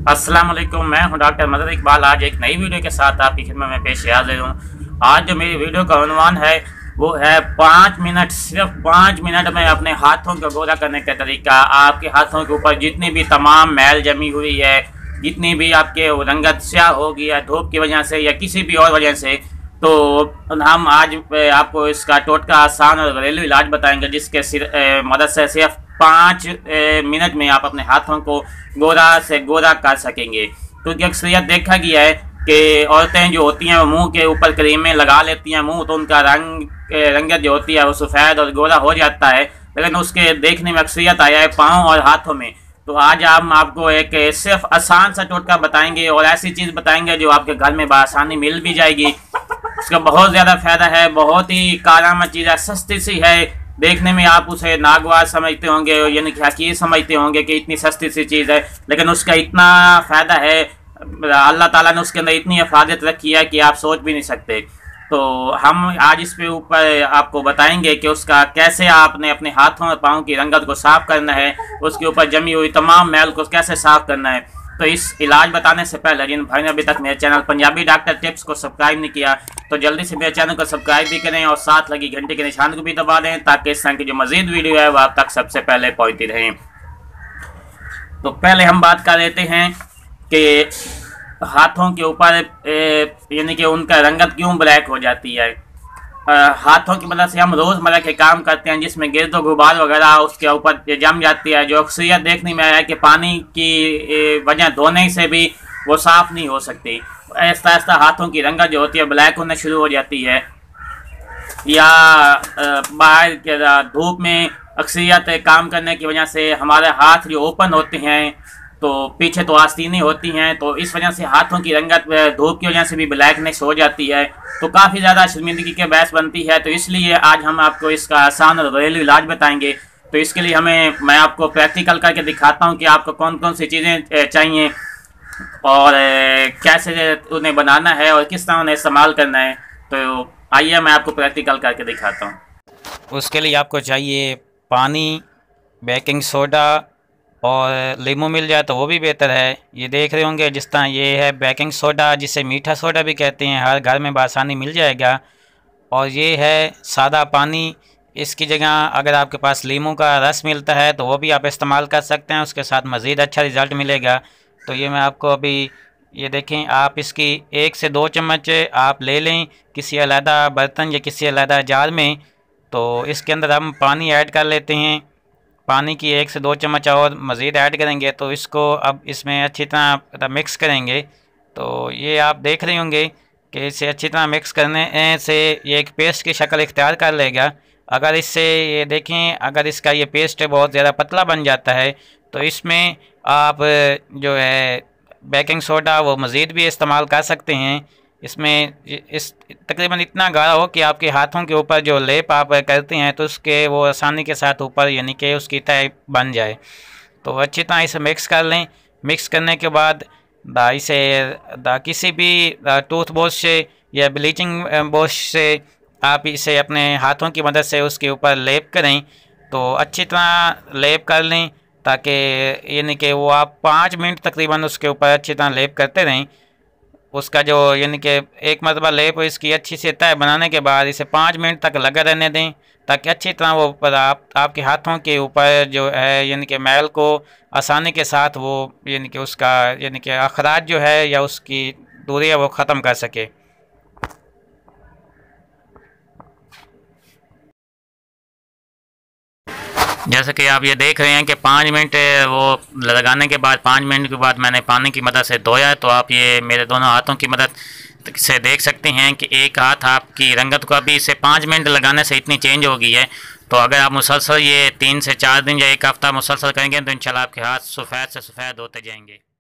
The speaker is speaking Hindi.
अस्सलाम वालेकुम, मैं हूं डॉक्टर मदद इकबाल। आज एक नई वीडियो के साथ आपकी खिदमत में पेश हाजिर हूं। आज जो मेरी वीडियो का उन्वान है वो है 5 मिनट, सिर्फ 5 मिनट में अपने हाथों को गोरा करने का तरीका। आपके हाथों के ऊपर जितनी भी तमाम मैल जमी हुई है, जितनी भी आपके रंगत स्याह हो गई है धूप की वजह से या किसी भी और वजह से, तो हम आज आपको इसका टोटका आसान और घरेलू इलाज बताएंगे, जिसके मदद से सिर्फ 5 मिनट में आप अपने हाथों को गोरा से गोरा कर सकेंगे। क्योंकि अक्सरियत देखा गया है कि औरतें जो होती हैं वो मुंह के ऊपर क्रीमें लगा लेती हैं, मुंह तो उनका रंगत जो होती है वो सफ़ेद और गोरा हो जाता है, लेकिन उसके देखने में अक्सरियत आया है पाँव और हाथों में। तो आज हम आपको एक सिर्फ आसान सा टोटका बताएंगे और ऐसी चीज़ बताएंगे जो आपके घर में बआसानी मिल भी जाएगी। इसका बहुत ज़्यादा फ़ायदा है, बहुत ही कारामद चीज़ है, सस्ती सी है। देखने में आप उसे नागवार समझते होंगे, यानी कि हकीर समझते होंगे कि इतनी सस्ती सी चीज़ है, लेकिन उसका इतना फ़ायदा है, अल्लाह ताला ने उसके अंदर इतनी हिफाजत रखी है कि आप सोच भी नहीं सकते। तो हम आज इस पे ऊपर आपको बताएंगे कि उसका कैसे आपने अपने हाथों और पाँव की रंगत को साफ़ करना है, उसके ऊपर जमी हुई तमाम मैल को कैसे साफ़ करना है। तो इस इलाज बताने से पहले जिन भाई ने अभी तक मेरे चैनल पंजाबी डॉक्टर टिप्स को सब्सक्राइब नहीं किया तो जल्दी से मेरे चैनल को सब्सक्राइब भी करें और साथ लगी घंटे के निशान को भी दबा दें, ताकि इस तरह की जो मज़ीद वीडियो है वो आप तक सबसे पहले पहुंचती रहें। तो पहले हम बात कर लेते हैं कि हाथों के ऊपर यानी कि उनका रंगत क्यों ब्लैक हो जाती है। हाथों की मदद से हम रोज़मर्रा के काम करते हैं जिसमें गिरद गुबार वगैरह उसके ऊपर जम जाती है, जो अक्सरियत देखने में आया है कि पानी की वजह धोने से भी वो साफ़ नहीं हो सकती। ऐसा ऐसा हाथों की रंगत जो होती है ब्लैक होना शुरू हो जाती है, या बाहर के धूप में अक्सरियत काम करने की वजह से हमारे हाथ जो ओपन होते हैं तो पीछे तो आस्तीनें होती हैं, तो इस वजह से हाथों की रंगत धूप की वजह से भी ब्लैकनेस हो जाती है, तो काफ़ी ज़्यादा शर्मिंदगी के बहस बनती है। तो इसलिए आज हम आपको इसका आसान और घरेलू इलाज बताएंगे। तो इसके लिए मैं आपको प्रैक्टिकल करके दिखाता हूँ कि आपको कौन कौन सी चीज़ें चाहिए और कैसे उन्हें बनाना है और किस तरह उन्हें इस्तेमाल करना है। तो आइए मैं आपको प्रैक्टिकल करके दिखाता हूँ। उसके लिए आपको चाहिए पानी, बेकिंग सोडा और लीमू मिल जाए तो वो भी बेहतर है। ये देख रहे होंगे जिस तरह ये है बेकिंग सोडा, जिसे मीठा सोडा भी कहते हैं, हर घर में बआसानी मिल जाएगा। और ये है सादा पानी। इसकी जगह अगर आपके पास लीमू का रस मिलता है तो वो भी आप इस्तेमाल कर सकते हैं, उसके साथ मज़ीद अच्छा रिज़ल्ट मिलेगा। तो ये मैं आपको अभी ये देखें, आप इसकी 1 से 2 चम्मच आप ले लें किसी अलहदा बर्तन या किसी अलहदा जार में। तो इसके अंदर हम पानी ऐड कर लेते हैं। पानी की 1 से 2 चम्मच और मज़ीद ऐड करेंगे तो इसको अब इसमें अच्छी तरह मिक्स करेंगे। तो ये आप देख रहे होंगे कि इसे अच्छी तरह मिक्स करने से ये एक पेस्ट की शक्ल इख्तियार कर लेगा। अगर इससे ये देखें, अगर इसका ये पेस्ट बहुत ज़्यादा पतला बन जाता है तो इसमें आप जो है बेकिंग सोडा वो मज़ीद भी इस्तेमाल कर सकते हैं। इसमें इस तकरीबन इतना गाढ़ा हो कि आपके हाथों के ऊपर जो लेप आप करते हैं तो उसके वो आसानी के साथ ऊपर यानी कि उसकी तय बन जाए। तो अच्छी तरह इसे मिक्स कर लें। मिक्स करने के बाद इसे किसी भी टूथ ब्रश से या ब्लीचिंग ब्रश से आप इसे अपने हाथों की मदद से उसके ऊपर लेप करें। तो अच्छी तरह लेप कर लें ताकि यानी कि वो आप 5 मिनट तकरीबन उसके ऊपर अच्छी तरह लेप करते रहें। उसका जो यानी कि एक मरतबा लेप इसकी अच्छी से तय बनाने के बाद इसे 5 मिनट तक लगा रहने दें, ताकि अच्छी तरह वो ऊपर आपके हाथों के ऊपर जो है यानी कि मैल को आसानी के साथ वो यानी कि उसका यानी कि अखराज जो है या उसकी दूरी है वो ख़त्म कर सके। जैसे कि आप ये देख रहे हैं कि 5 मिनट वो लगाने के बाद 5 मिनट के बाद मैंने पानी की मदद से धोया है। तो आप ये मेरे दोनों हाथों की मदद से देख सकते हैं कि एक हाथ आपकी रंगत को अभी इसे 5 मिनट लगाने से इतनी चेंज हो गई है। तो अगर आप मुसलसल ये 3 से 4 दिन या 1 हफ़्ता मुसलसल करेंगे तो इंशाल्लाह आपके हाथ सफ़ेद से सफ़ेद होते जाएंगे।